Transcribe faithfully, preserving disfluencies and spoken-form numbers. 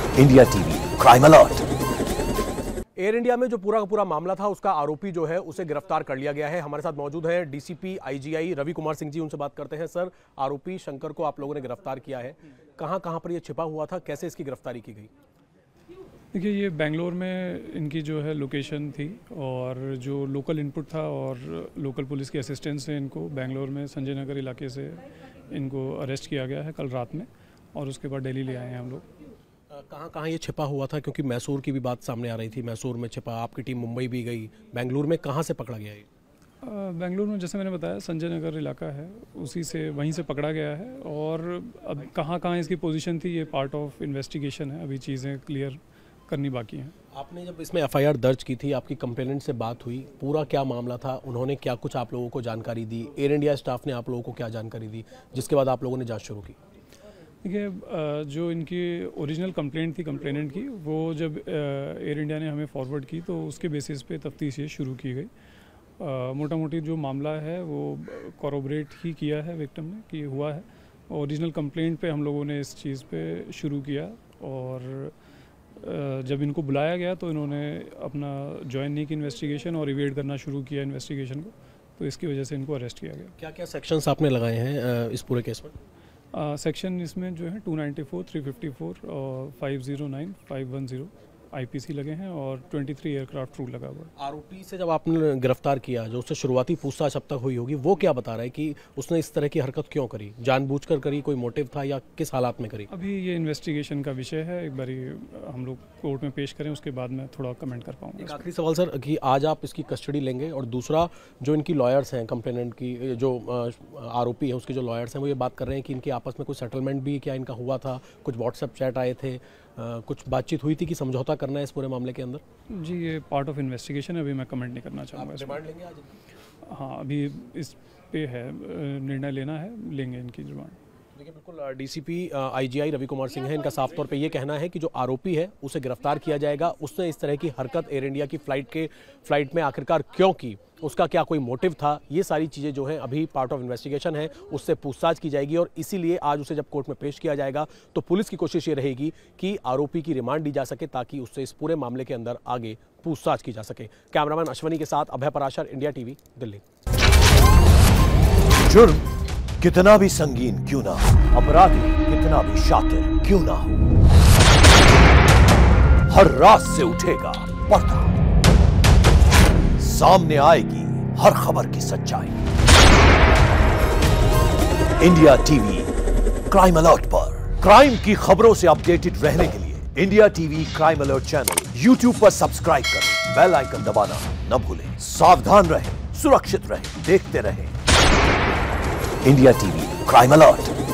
India TV crime alert. Air India में जो पूरा का पूरा मामला था उसका आरोपी जो है उसे गिरफ्तार कर लिया गया है। हमारे साथ मौजूद है डीसीपी आईजीआई रवि कुमार सिंह जी, उनसे बात करते हैं। सर, आरोपी शंकर को आप लोगों ने गिरफ्तार किया है, कहां कहां पर यह छिपा हुआ था, कैसे इसकी गिरफ्तारी की गई? देखिए, ये बेंगलोर में इनकी जो है लोकेशन थी और जो लोकल इनपुट था और लोकल पुलिस के असिस्टेंस से इनको बेंगलोर में संजय नगर इलाके से इनको अरेस्ट किया गया है कल रात में, और उसके बाद दिल्ली ले आए हैं हम लोग। कहाँ कहाँ ये छिपा हुआ था, क्योंकि मैसूर की भी बात सामने आ रही थी, मैसूर में छिपा, आपकी टीम मुंबई भी गई, बेंगलुरु में कहाँ से पकड़ा गया ये? बेंगलुरु में जैसे मैंने बताया संजय नगर इलाका है, उसी से वहीं से पकड़ा गया है। और अब कहाँ कहाँ इसकी पोजीशन थी ये पार्ट ऑफ इन्वेस्टिगेशन है, अभी चीज़ें क्लियर करनी बाकी हैं। आपने जब इसमें एफआईआर दर्ज की थी, आपकी कंप्लेनेंट से बात हुई, पूरा क्या मामला था, उन्होंने क्या कुछ आप लोगों को जानकारी दी, एयर इंडिया स्टाफ ने आप लोगों को क्या जानकारी दी, जिसके बाद आप लोगों ने जाँच शुरू की? देखिए, जो इनकी ओरिजिनल कंप्लेंट थी कंप्लेनेंट की, वो जब एयर इंडिया ने हमें फॉरवर्ड की तो उसके बेसिस पे तफ्तीश ये शुरू की गई। मोटा मोटी जो मामला है वो कॉरोबरेट ही किया है विक्टिम ने कि हुआ है। ओरिजिनल कंप्लेंट पे हम लोगों ने इस चीज़ पे शुरू किया, और जब इनको बुलाया गया तो इन्होंने अपना ज्वाइन नहीं की इन्वेस्टिगेशन और इवेड करना शुरू किया इन्वेस्टिगेशन को, तो इसकी वजह से इनको अरेस्ट किया गया। क्या क्या सेक्शंस आपने लगाए हैं इस पूरे केस में? सेक्शन uh, इसमें जो है two ninety four, three fifty four और five zero nine, five one zero IPC लगे हैं और तेईस एयरक्राफ्ट रूल लगा हुआ है। आरोपी से जब आपने गिरफ्तार किया, जो उससे शुरुआती पूछताछ अब तक हुई होगी, वो क्या बता रहा है कि उसने इस तरह की हरकत क्यों करी, जानबूझकर करी, कोई मोटिव था या किस हालात में करी? अभी ये इन्वेस्टिगेशन का विषय है, एक बारी हम लोग कोर्ट में पेश करें, उसके बाद मैं थोड़ा कमेंट कर पाऊँगा। एक आखिरी सवाल सर, कि आज आप इसकी कस्टडी लेंगे, और दूसरा जो इनकी लॉयर्स हैं, कंप्लेनेंट की जो आरोपी है उसके जो लॉयर्स हैं, वो ये बात कर रहे हैं कि इनके आपस में कुछ सेटलमेंट भी क्या इनका हुआ था, कुछ व्हाट्सएप चैट आए थे, Uh, कुछ बातचीत हुई थी कि समझौता करना है इस पूरे मामले के अंदर? जी, ये पार्ट ऑफ इन्वेस्टिगेशन है, अभी मैं कमेंट नहीं करना चाहूँगा। रिमांड लेंगे आज? हाँ, अभी इस पे है निर्णय लेना है, लेंगे इनकी रिमांड। देखिए, बिल्कुल डीसीपी आईजीआई रवि कुमार सिंह है, इनका साफ तौर पे ये कहना है कि जो आरोपी है उसे गिरफ्तार किया जाएगा। उसने इस तरह की हरकत एयर इंडिया की फ्लाइट के फ्लाइट में आखिरकार क्यों की, उसका क्या कोई मोटिव था, ये सारी चीज़ें जो हैं अभी पार्ट ऑफ इन्वेस्टिगेशन है, उससे पूछताछ की जाएगी। और इसीलिए आज उसे जब कोर्ट में पेश किया जाएगा तो पुलिस की कोशिश ये रहेगी कि आरोपी की रिमांड ली जा सके, ताकि उससे इस पूरे मामले के अंदर आगे पूछताछ की जा सके। कैमरामैन अश्वनी के साथ अभय पराशर, इंडिया टीवी, दिल्ली। जुर्म कितना भी संगीन क्यों ना हो, अपराधी कितना भी शातिर क्यों ना हो, हर रात से उठेगा पर्दा, सामने आएगी हर खबर की सच्चाई। इंडिया टीवी क्राइम अलर्ट पर क्राइम की खबरों से अपडेटेड रहने के लिए India TV crime alert channel YouTube पर सब्सक्राइब करें, बेल आइकन दबाना न भूलें। सावधान रहें, सुरक्षित रहें, देखते रहें इंडिया टीवी क्राइम अलर्ट।